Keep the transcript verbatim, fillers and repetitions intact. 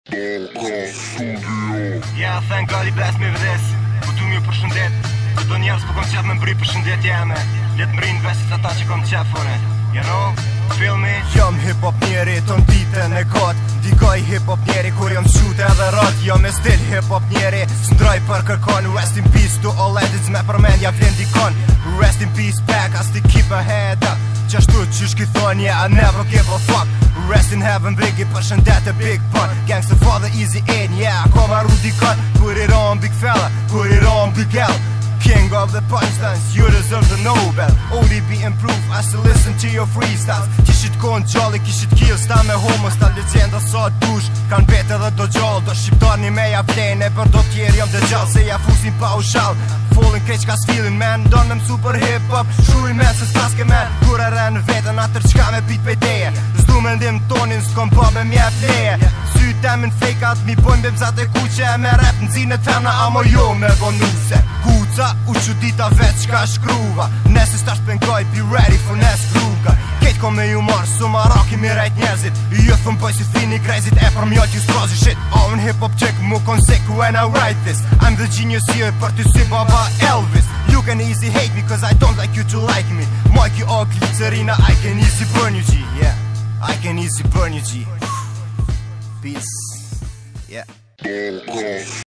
DakaStudio. Ja, thank God I bless me with this. Po du m'ju përshëndet. Këto njerës po kom qef me mbri përshëndet jeme. Let m'rin vesit ata që kom qef fore. You know, feel me? Jom hip-hop njeri ton ditën e kot. Dikoj hip-hop njeri kur jom shute edhe rot. Jom e stil hip-hop njeri s'ndroj për kërkon. Rest in peace to all edits me përmendja vlen dikon. Rest in peace back, I still keep a head up. Qashtu qysh ki thon, yeah, I never give a fuck. Rest in heaven, Biggie, përshëndet e Big Pun. Gangsta father, easy in, yeah, kom arru dikon. Put it on, big fella, put it on, big L. King of the punchlines, you deserve the Nobel. O D B improved, I still listen to your freestyles. Kishit kon gjalli, kishit kill, sta me homos. Ta legenda sa dush, kan bete dhe do gjall. Do shqiptar një me ja vlejn, e për do tjeri jom dhe gjall. Se ja fusin pa u shall. Fallin kreq ka s'feelin man, don me super hip-hop. Shurin men se s'paske man, kur e ren vetën atër qka me pit pejteje. Zdu me ndim tonin, s'kom pa me mjef leje. Sytemin fejkat, mi pojnë bimzat e kuqe. Me rap në zine tena, amo jo me bonuse. Kuca, u që dita veç qka shkruva. Nesi s'tash pënkoj, be ready for nes kruga. Kejt ko me ju marë, su ma raki mi rejt njerëzit. Ju thëm poj si fini krezit, e për mjot ju strazi shit. I'm hip-hop chick, mu konsek when I write this. I'm the genius here, për ty si baba Elvis. You can easy hate me, cause I don't like you to like me. Mike you all glicerina, I can easy burn you G. Yeah, I can easy burn you G. Peace. Yeah.